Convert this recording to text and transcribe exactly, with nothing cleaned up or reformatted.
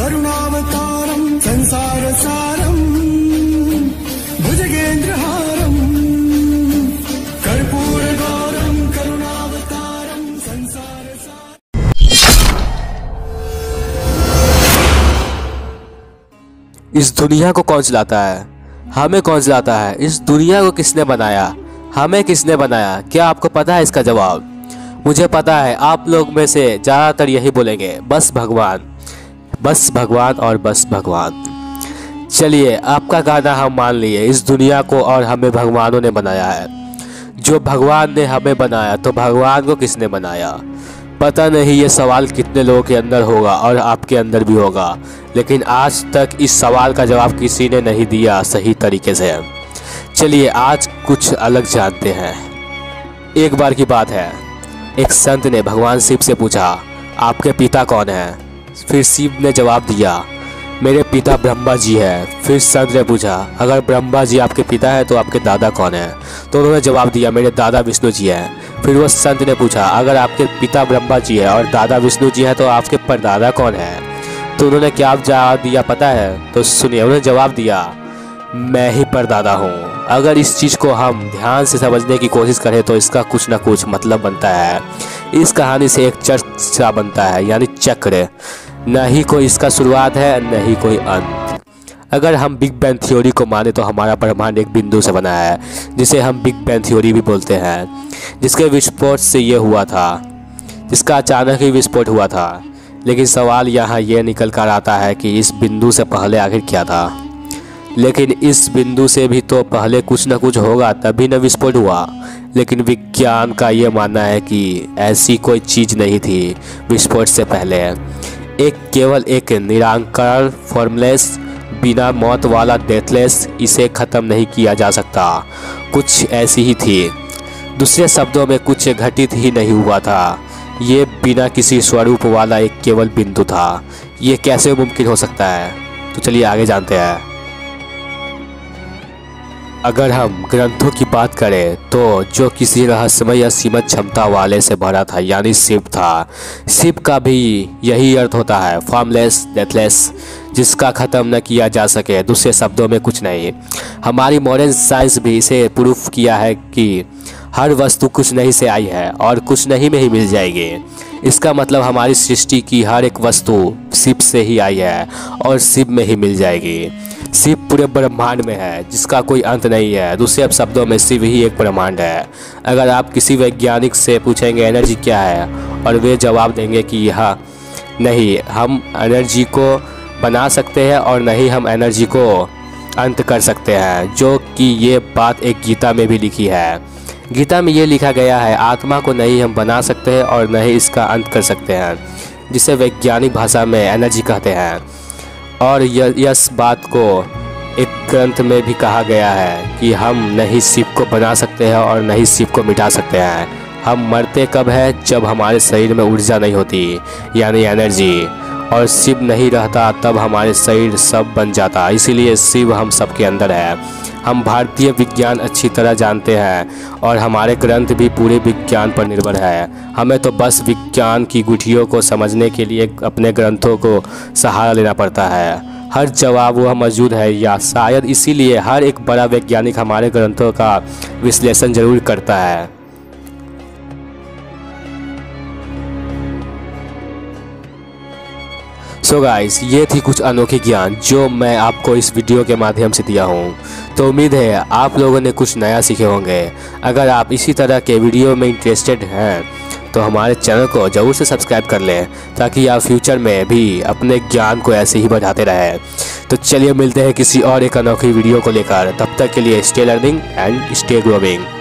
करुणावतारं संसारसारं भुजगेन्द्रहारं कर्पूरगौरं करुणावतारं संसारसारं। इस दुनिया को कौन चलाता है? हमें कौन चलाता है? इस दुनिया को किसने बनाया? हमें किसने बनाया? क्या आपको पता है इसका जवाब? मुझे पता है आप लोग में से ज़्यादातर यही बोलेंगे, बस भगवान, बस भगवान और बस भगवान। चलिए, आपका कहना हम मान लिए, इस दुनिया को और हमें भगवानों ने बनाया है। जो भगवान ने हमें बनाया तो भगवान को किसने बनाया? पता नहीं ये सवाल कितने लोगों के अंदर होगा और आपके अंदर भी होगा, लेकिन आज तक इस सवाल का जवाब किसी ने नहीं दिया सही तरीके से। चलिए आज कुछ अलग जानते हैं। एक बार की बात है, एक संत ने भगवान शिव से पूछा, आपके पिता कौन हैं? फिर शिव ने जवाब दिया, मेरे पिता ब्रह्मा जी हैं। फिर संत ने पूछा, अगर ब्रह्मा जी आपके पिता हैं तो आपके दादा कौन हैं? तो उन्होंने जवाब दिया, मेरे दादा विष्णु जी हैं। फिर वो संत ने पूछा, अगर आपके पिता ब्रह्मा जी हैं और दादा विष्णु जी हैं तो आपके परदादा कौन हैं? तो उन्होंने क्या जवाब दिया पता है? तो सुनिए, उन्होंने जवाब दिया, मैं ही परदादा हूँ। अगर इस चीज़ को हम ध्यान से समझने की कोशिश करें तो इसका कुछ ना कुछ मतलब बनता है। इस कहानी से एक चक्र सा बनता है, यानी चक्र। न ही कोई इसका शुरुआत है न ही कोई अंत। अगर हम बिग बैंग थ्योरी को माने तो हमारा ब्रह्मांड एक बिंदु से बना है, जिसे हम बिग बैंग थ्योरी भी बोलते हैं, जिसके विस्फोट से ये हुआ था, जिसका अचानक ही विस्फोट हुआ था। लेकिन सवाल यहाँ ये निकल कर आता है कि इस बिंदु से पहले आखिर क्या था? लेकिन इस बिंदु से भी तो पहले कुछ न कुछ होगा, तभी न विस्फोट हुआ। लेकिन विज्ञान का ये मानना है कि ऐसी कोई चीज़ नहीं थी विस्फोट से पहले। एक केवल एक निराकार फॉर्मलेस, बिना मौत वाला डेथलेस, इसे ख़त्म नहीं किया जा सकता, कुछ ऐसी ही थी। दूसरे शब्दों में कुछ घटित ही नहीं हुआ था। ये बिना किसी स्वरूप वाला एक केवल बिंदु था। ये कैसे मुमकिन हो सकता है? तो चलिए आगे जानते हैं। अगर हम ग्रंथों की बात करें तो जो किसी रहस्यमय या सीमित क्षमता वाले से भरा था, यानी शिव था। शिव का भी यही अर्थ होता है, फॉर्मलेस, डेथलेस, जिसका ख़त्म न किया जा सके। दूसरे शब्दों में कुछ नहीं। हमारी मॉडर्न साइंस भी इसे प्रूफ किया है कि हर वस्तु कुछ नहीं से आई है और कुछ नहीं में ही मिल जाएगी। इसका मतलब हमारी सृष्टि की हर एक वस्तु शिव से ही आई है और शिव में ही मिल जाएगी। शिव पूरे ब्रह्मांड में है, जिसका कोई अंत नहीं है। दूसरे शब्दों में शिव ही एक ब्रह्मांड है। अगर आप किसी वैज्ञानिक से पूछेंगे एनर्जी क्या है, और वे जवाब देंगे कि यह नहीं हम एनर्जी को बना सकते हैं और नहीं हम एनर्जी को अंत कर सकते हैं, जो कि ये बात एक गीता में भी लिखी है। गीता में ये लिखा गया है, आत्मा को नहीं हम बना सकते हैं और नहीं इसका अंत कर सकते हैं, जिसे वैज्ञानिक भाषा में एनर्जी कहते हैं। और इस बात को एक ग्रंथ में भी कहा गया है कि हम नहीं शिव को बना सकते हैं और नहीं शिव को मिटा सकते हैं। हम मरते कब है? जब हमारे शरीर में ऊर्जा नहीं होती, यानी एनर्जी, और शिव नहीं रहता तब हमारे शरीर सब बन जाता। इसीलिए शिव हम सबके अंदर है। हम भारतीय विज्ञान अच्छी तरह जानते हैं और हमारे ग्रंथ भी पूरे विज्ञान पर निर्भर है। हमें तो बस विज्ञान की गुठियों को समझने के लिए अपने ग्रंथों को सहारा लेना पड़ता है। हर जवाब वह मौजूद है, या शायद इसीलिए हर एक बड़ा वैज्ञानिक हमारे ग्रंथों का विश्लेषण जरूर करता है। सो गाइस, ये थी कुछ अनोखी ज्ञान जो मैं आपको इस वीडियो के माध्यम से दिया हूँ। तो उम्मीद है आप लोगों ने कुछ नया सीखे होंगे। अगर आप इसी तरह के वीडियो में इंटरेस्टेड हैं तो हमारे चैनल को ज़रूर से सब्सक्राइब कर लें, ताकि आप फ्यूचर में भी अपने ज्ञान को ऐसे ही बढ़ाते रहें। तो चलिए मिलते हैं किसी और एक अनोखी वीडियो को लेकर। तब तक के लिए stay learning and stay growing.